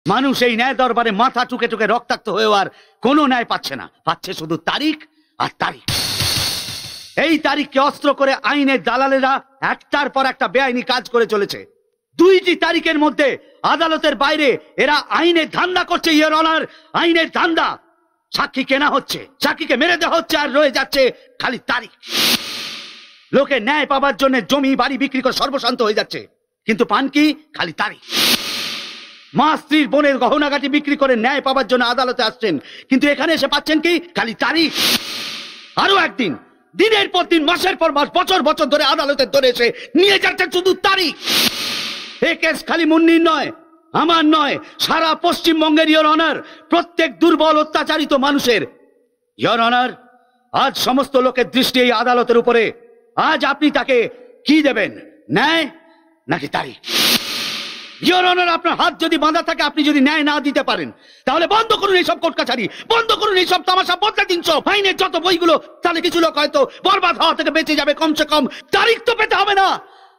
মানুষ এই ন্যায় দরবারে মাথা টুকে টুকে রক্তাক্ত হয়েও আর কোনো ন্যায় পাচ্ছে না, পাচ্ছে শুধু তারিখ আর তারিখ। এই তারিখকে অস্ত্র করে আইনের দালালেরা একটার পর একটা বেআইনি কাজ করে চলেছে। 2টি তারিখের মধ্যে আদালতের বাইরে এরা আইনের ধান্দা করছে। ইওর অনার, আইনের ধান্দা। সাক্ষী কেনা হচ্ছে, সাক্ষীকে মেরে দেওয়া হচ্ছে, আর রয়ে যাচ্ছে খালি তারিখ। লোকে ন্যায় পাবার জন্য জমি বাড়ি বিক্রি করে সর্বশান্ত হয়ে যাচ্ছে, কিন্তু পান কি? খালি তারিখ। মা স্ত্রীর বোনের গহনাগাটি বিক্রি করে ন্যায় পাবার জন্য আদালতে আসছেন, কিন্তু এখানে এসে পাচ্ছেন কি? খালি তারিখ। আরো একদিন, দিনের পর দিন, মাসের পর মাস, বছর বছর ধরে আদালতে ধরে এসে নিয়ে যাচ্ছেন শুধু তারিখ। এই কেস খালি মুন্নির নয়, আমার নয়, সারা পশ্চিমবঙ্গের ইওর অনার, প্রত্যেক দুর্বল অত্যাচারিত মানুষের। ইওর অনার, আজ সমস্ত লোকের দৃষ্টি এই আদালতের উপরে। আজ আপনি তাকে কি দেবেন, ন্যায় নাকি তারিখ? ইওর অনার, আপনার হাত যদি বাঁধা থাকে, আপনি যদি ন্যায় না দিতে পারেন, তাহলে বন্ধ করুন এইসব কোর্ট কাছারি, বন্ধ করুন এইসব তামাশা, বদলা 300 ফাইনের যত বইগুলো। তাহলে কিছু লোক হয়তো বরবাদ হওয়া থেকে বেঁচে যাবে, কমসে কম তারিখ তো পেতে হবে না।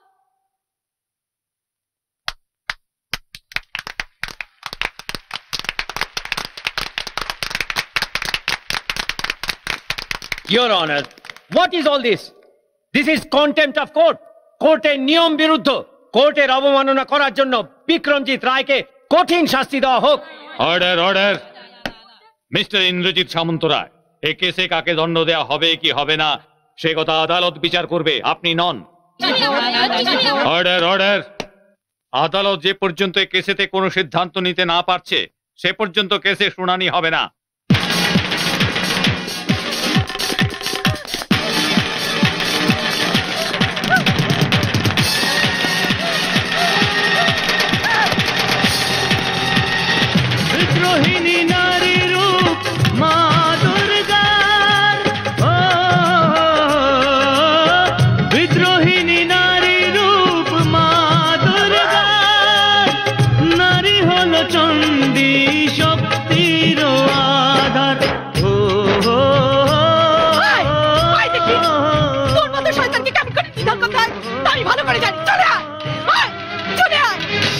Your Honor, what is all this? This is contempt of court. কোর্টের নিয়ম বিরুদ্ধ। কোর্টের অবমাননা করার জন্য বিক্রমজিৎ রায়কে কঠিন শাস্তি দেওয়া হোক। Order, order. Mister Indrajit Samanta Roy, এই কেসে কাকে দণ্ড দেওয়া হবে কি হবে না সে কথা আদালত বিচার করবে, আপনি নন। Order, order. আদালত যে পর্যন্ত এই কেসেতে কোনো সিদ্ধান্ত নিতে না পারছে, সে পর্যন্ত কেসে শুনানি হবে না। বিদ্রোহিনী নারী রূপ মা দুর্গার, বিদ্রোহিনী নারী রূপ মা দুর্গার, নারী হলো চণ্ডী শক্তির আধার। তোর মতো শয়তানকে কেমন করে নিধন করতে হয় আমি ভালো করে জানি। চলে আয়, চলে আয়।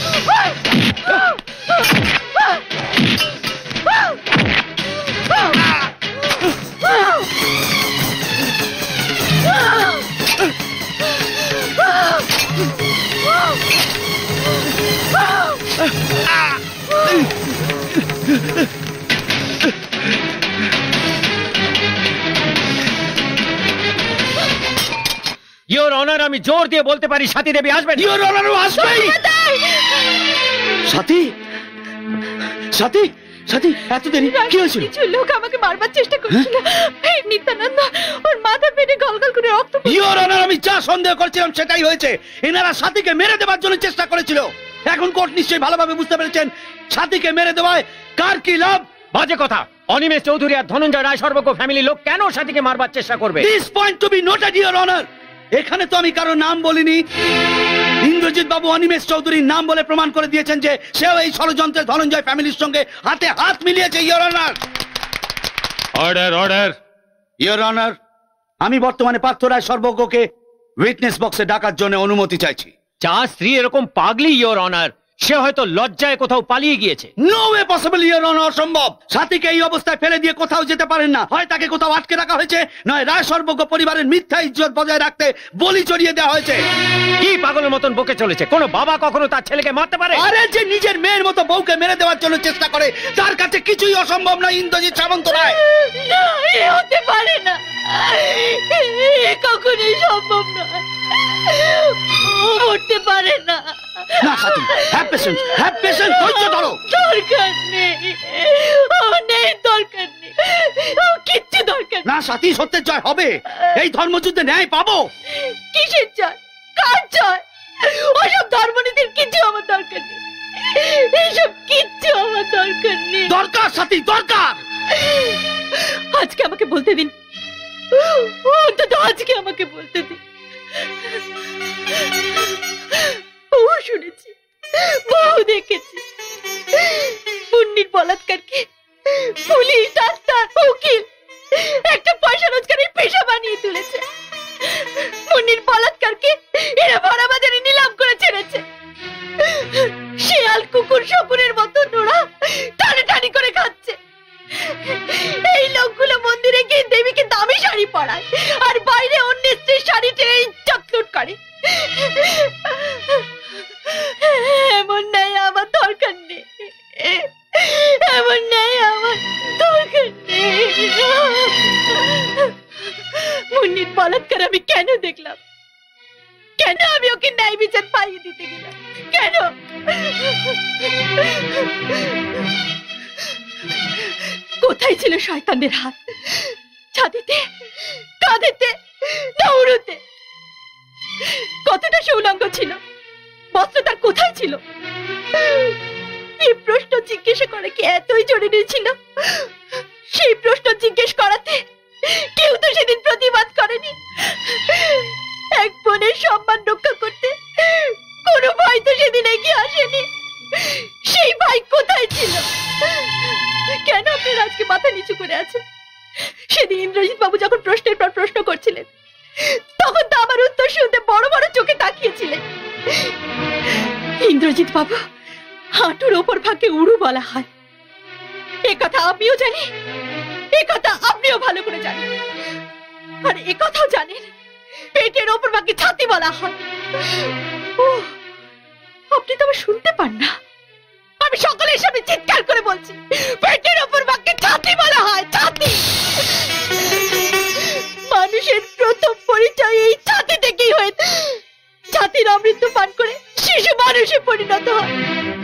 ইওর অনার, আমি জোর দিয়ে বলতে পারি সাথী দেবী আসবেন। ইওর অনারও আসবেই। সাথী, সাথী, সাথী, এত দেরি কি হয়েছিল? কিছু লোক আমাকে মারবার চেষ্টা করছিল। এই নিত্যানন্দ ওর মাথা পেটে গলগল করে রক্ত। ইওর অনার, আমি যা সন্দেহ করছিলাম সেটাই হয়েছে। এনারা সাথীকে মেরে দেওয়ার জন্য চেষ্টা করেছিল। এখন কোর্ট নিশ্চয়ই ভালোভাবে বুঝতে পেরেছেন সাথীকে মেরে দেওয়ায় কার কি লাভ। বাজে কথা। অনিমেষ চৌধুরী আর ধনঞ্জয় রায় সর্বজ্ঞ ফ্যামিলি লোক কেন সাথীকে মারবার চেষ্টা করবে? This point to be noted your honour. এখানে তো আমি কারো নাম বলিনি। ইন্দ্রজিৎ বাবু অনিমেষ চৌধুরীর নাম বলে প্রমাণ করে দিয়েছেন যে সেও এই ষড়যন্ত্রের ধনঞ্জয় ফ্যামিলির সঙ্গে হাতে হাত মিলিয়েছে। Your honour. Order, order. Your honour, আমি বর্তমানে পার্থ রায় সর্বজ্ঞকে উইটনেস বক্সে ডাকার জন্য অনুমতি চাইছি। যার স্ত্রী এরকম পাগলি ইওর অনার, সে হয়তো লজ্জায় কোথাও পালিয়ে গিয়েছে। No way possible your honour, অসম্ভব। সাথীকে এই অবস্থায় ফেলে দিয়ে কোথাও যেতে পারেন না। হয় তাকে কোথাও আটকে রাখা হয়েছে, নয় রায় সর্বজ্ঞ পরিবারের মিথ্যা ইজ্জত বজায় রাখতে বলি চড়িয়ে দেওয়া হয়েছে। কি পাগলের মতন বকে চলেছে? কোন বাবা কখনো তার ছেলেকে মারতে পারে? আরে যে নিজের মেয়ের মতো বউকে মেরে দেওয়ার জন্য চেষ্টা করে, তার কাছে কিছুই অসম্ভব নয়। ইন্দ্রজিৎ সামন্ত রায়, হতে পারে না, কখনোই সম্ভব নয়। উঠতে পারে না। না সাথী, হ্যাভ পেশেন্স, হ্যাভ পেশেন্স, ধৈর্য ধরো। দরকার নেই, নেই দরকার নেই, কিচ্ছু দরকার না সাথী, সত্যের জয় হবে। এই ধর্মযুদ্ধে ন্যায় পাবো। কিসের জয়, কার জয়? ওসব ধর্মনীতির কিছু আমার দরকার নেই। এইসব কিচ্ছু আমার দরকার নেই। দরকার সাথী, দরকার। আজকে আমাকে বলতে দিন, অন্তত আজকে আমাকে বলতে দিন। বহু শুনেছি, বহু দেখেছি, মুন্নির বলাৎকারকে পুলিশ, ডাক্তার, উকিল একটা পয়সা রোজগারের পেশা বানিয়ে তুলেছে। মুন্নির বলাৎকারকে এরা ভরা বাজারে নিলাম করে ছেড়েছে। শিয়াল, কুকুর, শকুনের মতো নোরা বলাৎকার আমি কেন দেখলাম? কেন আমি ওকে ন্যায় বিচার পাইয়ে দিতে গেলাম? কেন? কোথায় ছিল শয়তানের হাত? ছাতিতে, কাঁধেতে, দৌড়তে? কতটা সে উলঙ্গ ছিল? বস্ত্র তার কোথায় ছিল? এই প্রশ্ন জিজ্ঞেস করা কি এতই জরুরি ছিল? সেই প্রশ্ন জিজ্ঞেস করাতে কেউ তো সেদিন প্রতিবাদ করেনি। এক বোনের সম্মান রক্ষা করতে কোনো ভাই তো সেদিন এগিয়ে আসেনি। সেই ভাই কোথায় ছিল? কেন আপনারা আজকে মাথা নিচু করে আছেন? সেদিন ইন্দ্রজিৎ বাবু যখন প্রশ্নের পর প্রশ্ন করছিলেন, তখন তো আমার উত্তর শুনতে বড় বড় চোখে তাকিয়েছিলেন। ইন্দ্রজিৎ বাবু, হাঁটুর ওপর ফাঁকে উড়ু বলা হয়, এ কথা আমিও জানি, এ কথা আপনিও ভালো করে জানেন। আর এ কথাও জানেন পেটের ওপর ফাঁকে ছাতি বলা হয়। ও, আপনি তো আবার শুনতে পান না? আমি সকলের সামনে চিৎকার করে বলছি, পেটের ওপর ফাঁকে ছাতি বলা হয়। ছাতি! মানুষের প্রথম পরিচয় এই ছাতি থেকেই হয়ে। ছাতির অমৃত পান করে শিশু মানুষে পরিণত হয়।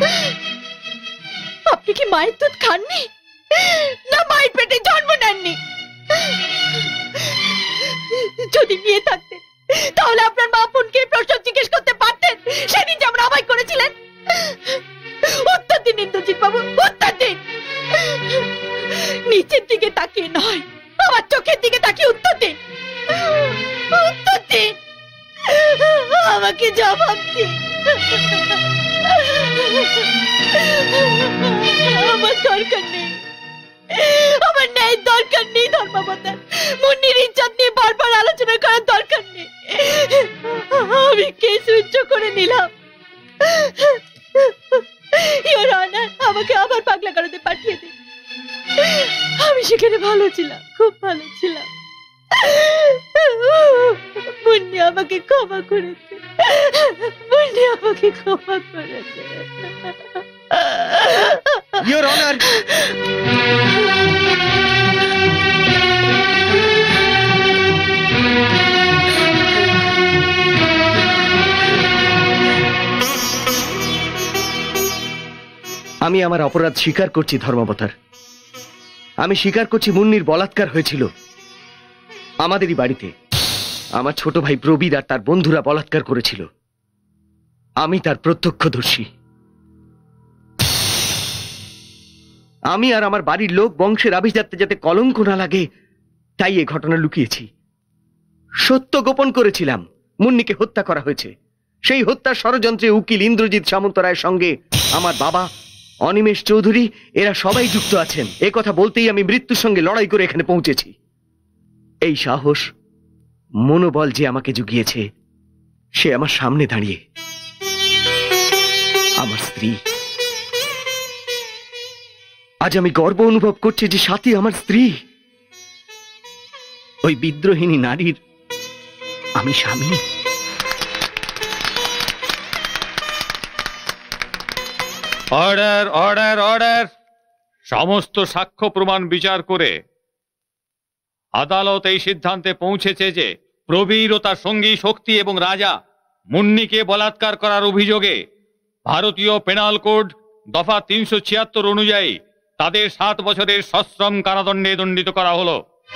আপনি কি মায়ের দুধ খাননি, না মায়ের পেটে জন্ম নেননি? যদি নিয়ে থাকতেন তাহলে আপনার মা বোনকে প্রশ্ন জিজ্ঞেস করতে পারতেন, সেদিন যেমন আমায় করেছিলেন। উত্তর দিন ইন্দ্রজিৎ বাবু, উত্তর দিন। নিচের দিকে তাকিয়ে নয়, আমার চোখের দিকে তাকিয়ে উত্তর দিন। উত্তর দিন, আমাকে জবাব দিন। আমার দরকার নেই, আমার ন্যায়ের দরকার নেই ধর্মাবতার। মুন্নির ইজ্জত নিয়ে বারবার আলোচনা করার দরকার নেই। আমি কেস উচ্চ করে নিলাম। ইওর অনার, আমাকে আবার পাগলা গারদে পাঠিয়ে দিন। আমি সেখানে ভালো ছিলাম, খুব ভালো ছিলাম। মুন্নি আমাকে ক্ষমা করেছে, মুন্নি আমাকে ক্ষমা করেছে। ইওর অনার, আমি আমার অপরাধ স্বীকার করছি ধর্মাবতার। আমি স্বীকার করছি মুন্নির বলাৎকার হয়েছিল আমাদেরই বাড়িতে। আমার ছোট ভাই প্রবীর আর তার বন্ধুরা বলাৎকার করেছিল। আমি তার প্রত্যক্ষদর্শী। আমি আর আমার বাড়ির লোক বংশের আভিজাত্যে যাতে কলঙ্ক না লাগে, তাই এ ঘটনা লুকিয়েছি। সত্য গোপন করেছিলাম, মুন্নিকে হত্যা করা হয়েছে। সেই হত্যার ষড়যন্ত্রে উকিল ইন্দ্রজিৎ সামন্তরায়ের সঙ্গে আমার বাবা অনিমেষ চৌধুরী এরা সবাই যুক্ত আছেন। এ কথা বলতেই আমি মৃত্যুর সঙ্গে লড়াই করে এখানে পৌঁছেছি। এই সাহস, মনোবল যে আমাকে জুগিয়েছে, সে আমার সামনে দাঁড়িয়ে আমার স্ত্রী। আজ আমি গর্ব অনুভব করছি যে সাথী আমার স্ত্রী। ওই বিদ্রোহিনী নারীর আমি স্বামী। Order, order, order. সমস্ত সাক্ষ্য প্রমাণ বিচার করে আদালত এই সিদ্ধান্তে পৌঁছেছে যে প্রবীর ও তার সঙ্গী শক্তি এবং রাজা মুন্নিকে বলাৎকার করার অভিযোগে ভারতীয় পেনাল কোড দফা 376 অনুযায়ী তাদের 7 বছরের সশ্রম কারাদণ্ডে দণ্ডিত করা হলো।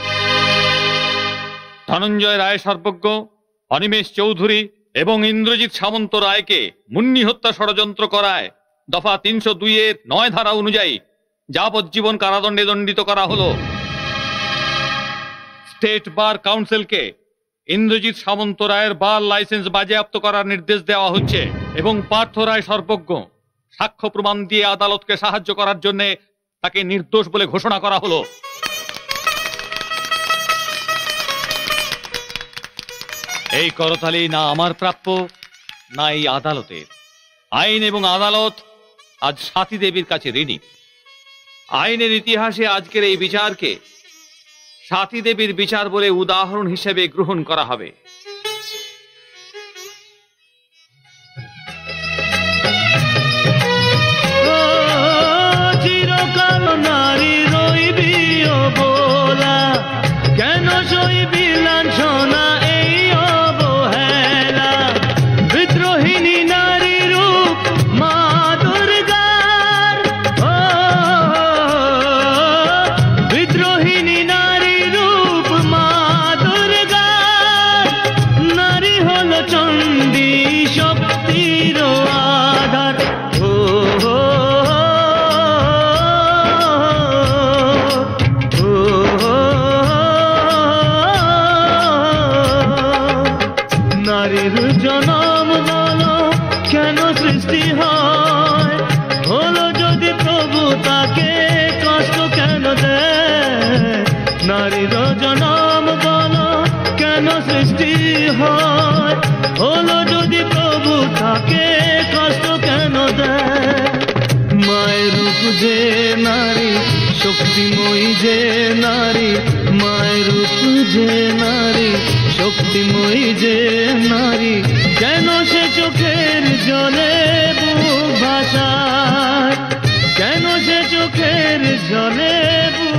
ধনঞ্জয় রায় সর্বজ্ঞ, অনিমেষ চৌধুরী এবং ইন্দ্রজিৎ সামন্ত রায়কে মুন্নি হত্যা ষড়যন্ত্র করায় দফা 302 9 ধারা অনুযায়ী যাবজ্জীবন কারাদণ্ডে দণ্ডিত করা হলো। স্টেট বার কাউন্সিলকে ইন্দ্রজিৎ সামন্ত রায়ের বার লাইসেন্স বাজেয়াপ্ত করার নির্দেশ দেওয়া হচ্ছে এবং পার্থ রায় সর্বজ্ঞ সাক্ষ্য প্রমাণ দিয়ে আদালতকে সাহায্য করার জন্য তাকে নির্দোষ বলে ঘোষণা করা হলো। এই করতালি না আমার প্রাপ্য, না এই আদালতের। আইন এবং আদালত আজ সাথী দেবীর কাছে ঋণী। আইনের ইতিহাসে আজকের এই বিচারকে সাথী দেবীর বিচার বলে উদাহরণ হিসেবে গ্রহণ করা হবে। চিরকাল নারী রইবি অবলা, কেন সইবি লাঞ্ছনা শক্তিময়ী যে নারী, মায়ের রূপ যে নারী, শক্তিময়ী যে নারী, কেন সে চোখের জলে বুক ভাসায়, কেন সে চোখের জলে বুক